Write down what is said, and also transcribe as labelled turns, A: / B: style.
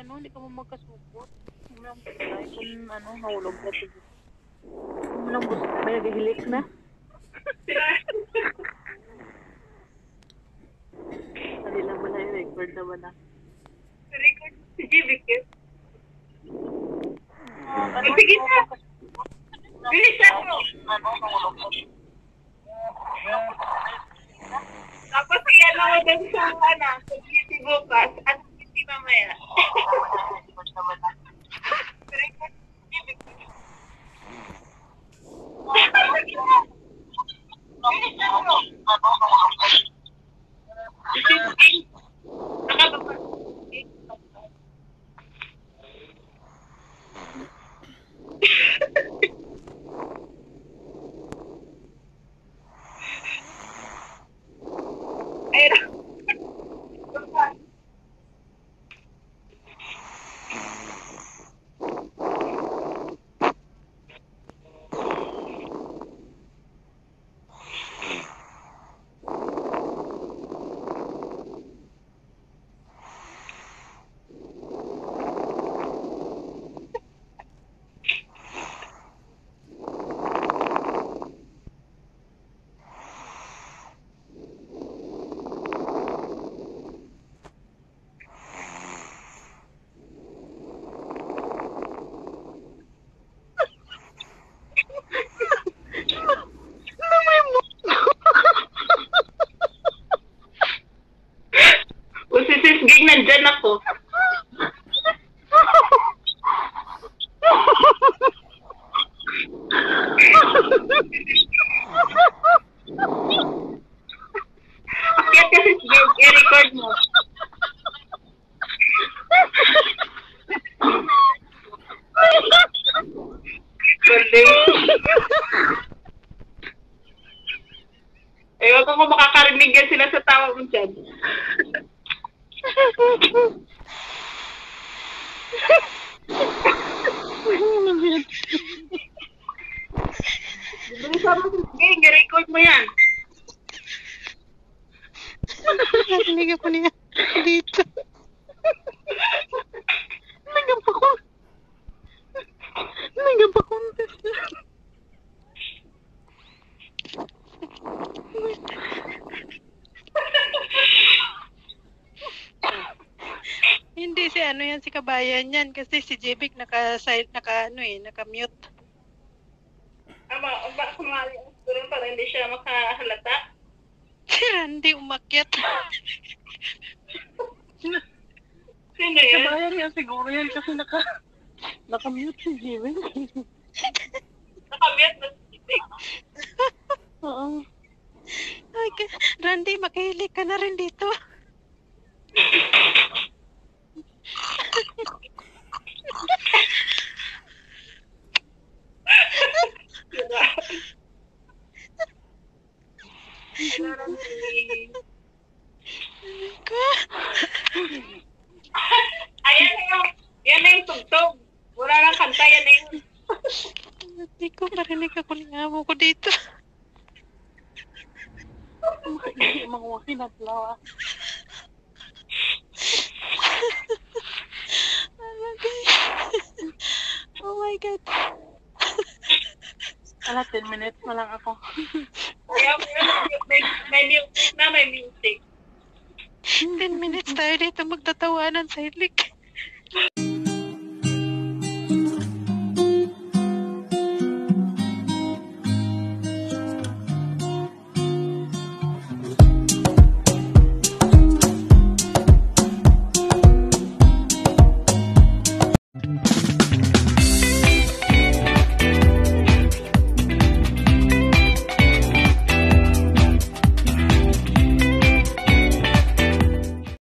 A: hindi ka mo magkasukot. Walang patay kung mahulog ka ito. Walang buto, may nagihilik na. Hindi lang ba na yung record na ba na?
B: Record si JBK.
A: Sige
B: na! Bilisan mo!
A: Mahulog ka.
B: Tapos iyan ako dun sa sa beauty bukas at beauty mamaya. Gig, nandyan ako. Akyat kasi si Gig, i-record mo. Galing. Ewan ko kung makakarinig yan sila sa tawa mo dyan. Bilisan mo sige, i-record mo yan.
A: Narinig ako niya dito. Nagapakon. Hindi si yan si kabayan yan kasi si Jebik naka-mute.
B: Ba kumali ang turun para hindi siya makahalata?
A: Hindi umakyat.
B: Sino yan?
A: Kabayan yan siguro yan kasi naka-mute si Jebik.
B: Nakamute na si Jebik?
A: Oo. Ay, Randy, makihilig ka na rin dito.
B: Yan na yung tugtog. Wala nang kanta, yan na yun.
A: Hindi ko marinig ako ng amo ko dito. Hindi mga kinatlawa. Oh my God. 10 minutes na lang ako.
B: May music.
A: 10 minutes tayo dito magtatawanan sa hilik.